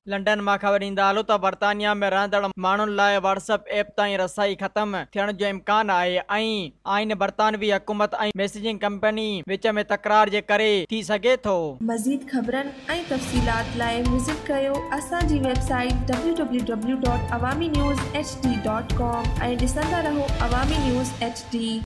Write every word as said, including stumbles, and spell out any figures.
London मां ख़बर ईंदा हलो त बर्तानिया में रहंदड़ माण्हुनि लाइ व्हाट्सएप ऐप ताईं रसाई ख़त्म थियण जो इम्कान आहे ऐं आइन बर्तानवी हुकूमत ऐं मैसेजिंग कंपनी विच में तकरार जे करे थी सघे थो। मज़ीद ख़बरनि ऐं तफ़सीलात लाइ विज़िट कयो असांजी website W W W dot Awami news H D dot com ऐं ॾिसंदा रहो अवामी न्यूज़ एच डी।